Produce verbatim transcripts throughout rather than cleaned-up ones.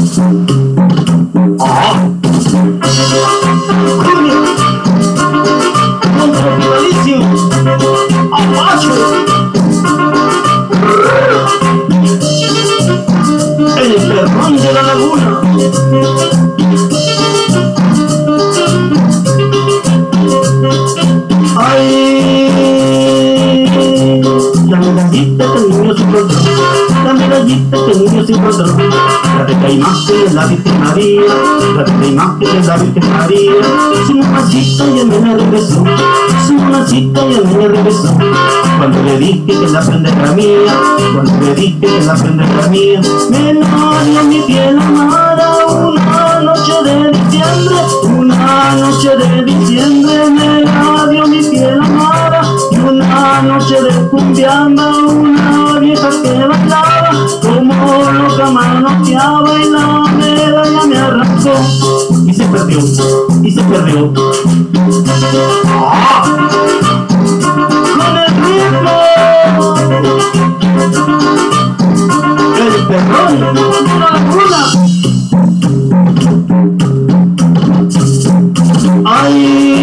¡Ah! ¡Junio! ¡Contra vitalicio! ¡Apache! ¡El perrón de la laguna! ¡Ay! La medallita que el niño se encontró, la medallita que el niño se encontró, la de la imagen de la Virgen María, la de la imagen de la Virgen María. Su mamacita ya me la regresó, su mamacita ya me la regresó. Cuando le dije que la prenda era mía, cuando le dije que la prenda era mía, me la dio mi piel amada. Una noche de diciembre, una noche de diciembre, me la dio mi piel amada. Y una noche de cumbiamba, una vieja que bailaba como loca manoteaba, y la medalla me arrancó y se perdió, y se perdió. ¡Ah! ¡Con el ritmo! El perrón de la laguna. ¡Ay!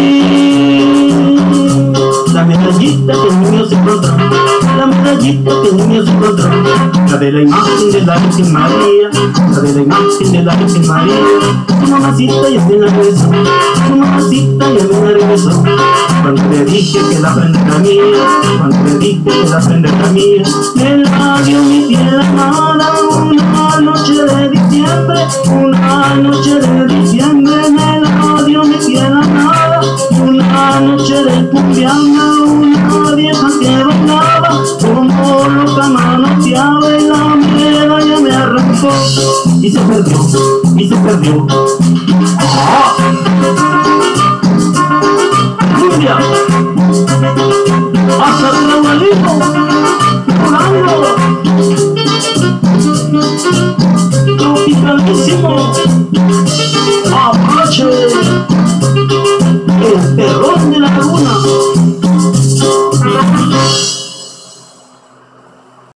La medallita que el niño se encontró, la medallita que el niño se encontró, la de la imagen de la Virgen María, la de la imagen de la Virgen María. Su mamacita ya me la regresó, su mamacita ya me la regresó. Cuando le dije que la prenda era mía, cuando le dije que la prenda era mía, me la dio mi piel amada. Una noche de diciembre, una noche de diciembre, me la dio mi piel amada. Una noche de cumbiamba, una vieja que bailaba como loca manoteaba, y la medalla me arrancó y se perdió, y se perdió. ¡Ah! ¡Cumbia!